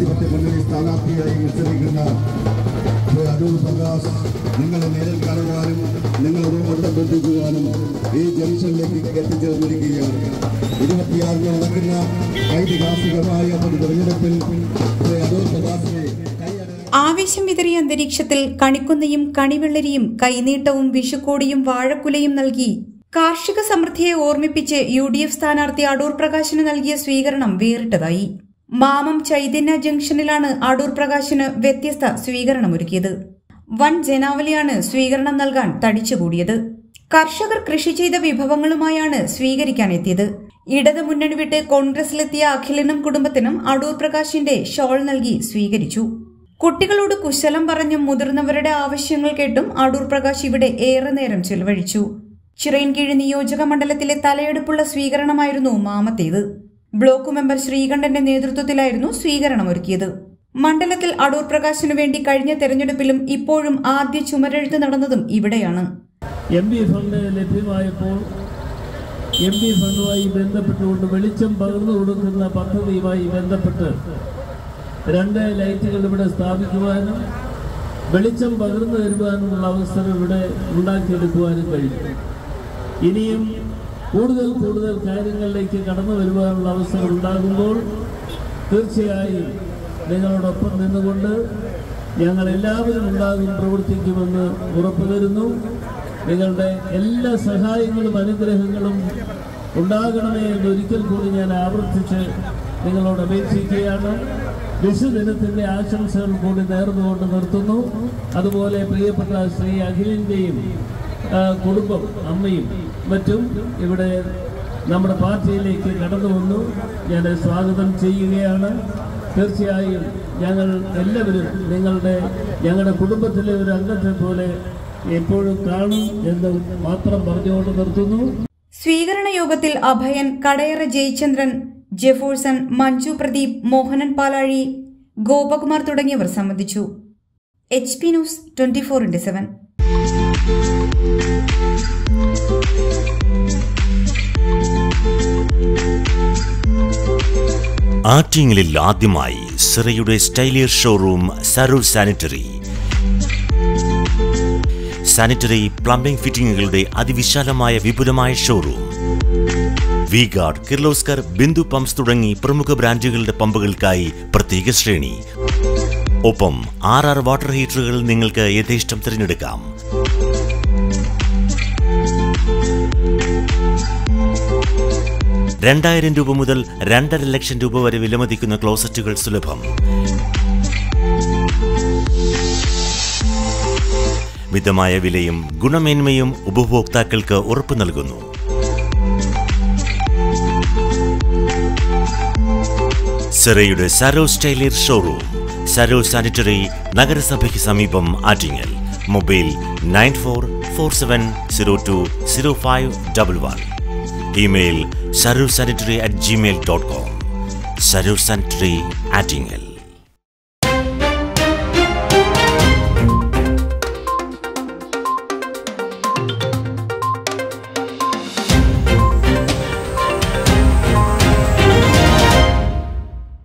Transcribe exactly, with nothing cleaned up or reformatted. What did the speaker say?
ജനാധിപത്യ മുന്നണി സ്ഥാനാർത്ഥിയായി മത്സരിക്കുന്ന അടൂർ പ്രകാശ് നിങ്ങളെ നേരിൽ കാണുവാനും നിങ്ങളോട് ബന്ധപ്പെട്ടിരിക്കുവാനും ഈ ജംഗ്ഷനിലേക്ക് എത്തിച്ചേർന്നിരിക്കുകയാണ്. ഇരുപത്തിയാറിന് നടക്കുന്ന ഐതിഹാസികമായ ഒരു തെരഞ്ഞെടുപ്പിൽ അടൂർ പ്രകാശിനെ ആവേശം വിതറിയ അന്തരീക്ഷത്തിൽ കണിക്കൊന്നയും കണിവെള്ളരിയും കൈനീട്ടവും വിഷുക്കോടിയും വാഴക്കുലയും നൽകി കാർഷിക സമൃദ്ധിയെ ഓർമ്മിപ്പിച്ച് യു ഡി എഫ് സ്ഥാനാർത്ഥി അടൂർ പ്രകാശിന് നൽകിയ സ്വീകരണം വേറിട്ടതായി. മാമം ചൈതന്യ ജംഗ്ഷനിലാണ് അടൂർ പ്രകാശിന് വ്യത്യസ്ത സ്വീകരണമൊരുക്കിയത്. വൻ ജനാവലിയാണ് സ്വീകരണം നൽകാൻ തടിച്ചുകൂടിയത്. കർഷകർ കൃഷി ചെയ്ത വിഭവങ്ങളുമായാണ് സ്വീകരിക്കാനെത്തിയത്. ഇടത് മുന്നണി വിട്ട് കോൺഗ്രസിലെത്തിയ അഖിലിനും കുടുംബത്തിനും അടൂർ പ്രകാശിന്റെ ഷോൾ നൽകി സ്വീകരിച്ചു. കുട്ടികളോട് കുശലം പറഞ്ഞും മുതിർന്നവരുടെ ആവശ്യങ്ങൾ കേട്ടും അടൂർ പ്രകാശ് ഇവിടെ ഏറെ നേരം ചെലവഴിച്ചു. ചിറയൻകീഴ് നിയോജക മണ്ഡലത്തിലെ തലയെടുപ്പുള്ള സ്വീകരണമായിരുന്നു മാമത്തേത്. ബ്ലോക്ക് മെമ്പർ ശ്രീകണ്ഠന്റെ നേതൃത്വത്തിലായിരുന്നു സ്വീകരണം ഒരുക്കിയത്. മണ്ഡലത്തിൽ അടൂർ പ്രകാശിനു വേണ്ടി കഴിഞ്ഞ തെരഞ്ഞെടുപ്പിലും ഇപ്പോഴും ആദ്യ ചുമരെഴുത്ത് നടന്നതും ഇവിടെയാണ്. എം പി ഫണ്ട് ലഭ്യമായപ്പോൾ എം പി ഫണ്ടുമായി ബന്ധപ്പെട്ടുകൊണ്ട് വെളിച്ചം പകർന്നു കൊടുക്കുന്ന പദ്ധതിയുമായി ബന്ധപ്പെട്ട് രണ്ട് ലൈറ്റുകൾ ഇവിടെ സ്ഥാപിക്കുവാനും വെളിച്ചം പകർന്നു തരുവാനുമുള്ള അവസരം ഇവിടെ ഉണ്ടാക്കിയെടുക്കുവാനും കഴിയും. ഇനിയും കൂടുതൽ കൂടുതൽ കാര്യങ്ങളിലേക്ക് കടന്നു വരുവാനുള്ള അവസരം ഉണ്ടാകുമ്പോൾ തീർച്ചയായും നിങ്ങളോടൊപ്പം നിന്നുകൊണ്ട് ഞങ്ങൾ എല്ലാവരും ഉണ്ടാകും പ്രവർത്തിക്കുമെന്ന് ഉറപ്പു തരുന്നു. നിങ്ങളുടെ എല്ലാ സഹായങ്ങളും അനുഗ്രഹങ്ങളും ഉണ്ടാകണമേ എന്നൊരിക്കൽ കൂടി ഞാൻ ആവർത്തിച്ച് നിങ്ങളോട് അപേക്ഷിക്കുകയാണ്. വിഷുദിനത്തിൻ്റെ ആശംസകൾ കൂടി നേർന്നുകൊണ്ട് നിർത്തുന്നു. അതുപോലെ പ്രിയപ്പെട്ട ശ്രീ അഖിലിൻ്റെയും കുടുംബം അമ്മയും മറ്റും ഇവിടെ നമ്മുടെ പാർട്ടിയിലേക്ക് കടന്നു വന്നു. ഞാൻ സ്വാഗതം ചെയ്യുകയാണ്. തീർച്ചയായും ഞങ്ങൾ എല്ലാവരും നിങ്ങളുടെ ഞങ്ങളുടെ കുടുംബത്തിലെ ഒരു അംഗത്തെ പോലെ എപ്പോഴും കാണും എന്ന് മാത്രം പറഞ്ഞുകൊണ്ട് നിർത്തുന്നു. സ്വീകരണ യോഗത്തിൽ അഭയൻ, കടയറ ജയചന്ദ്രൻ, ജെഫോഴ്സൺ, മഞ്ജു പ്രദീപ്, മോഹനൻ പാലാഴി, ഗോപകുമാർ തുടങ്ങിയവർ സംബന്ധിച്ചു. H P news twenty four into seven. ആറ്റിങ്ങലിൽ ആദ്യമായി സിറയുടെ സ്റ്റൈലിയർ ഷോറൂം സരൂർ സാനിറ്ററി. സാനിറ്ററി പ്ലംബിംഗ് ഫിറ്റിംഗുകളുടെ അതിവിശാലമായ വിപുലമായ showroom. V guard, Kirloskar, Bindu pumps തുടങ്ങി പ്രമുഖ ബ്രാൻഡുകളുടെ പമ്പുകൾക്കായി പ്രത്യേക ശ്രേണി. ഒപ്പം ആർ ആർ വാട്ടർ ഹീറ്ററുകൾ നിങ്ങൾക്ക് യഥേഷ്ടം തിരഞ്ഞെടുക്കാം. രണ്ടായിരം രൂപ മുതൽ രണ്ടര ലക്ഷം രൂപ വരെ വിലമതിക്കുന്ന ക്ലോസറ്റുകൾ സുലഭം. മിതമായ വിലയും ഗുണമേന്മയും ഉപഭോക്താക്കൾക്ക് ഉറപ്പു നൽകുന്നു. സിറയുടെ സരോ സ്റ്റൈലിയർ ഷോറൂം, സരോ സാനിറ്ററി, നഗരസഭയ്ക്ക് സമീപം, Attingal. Mobile nine four four seven zero two zero five double one. Email Saro sanitary at Gmail dot com. Saro sanitary, Attingal.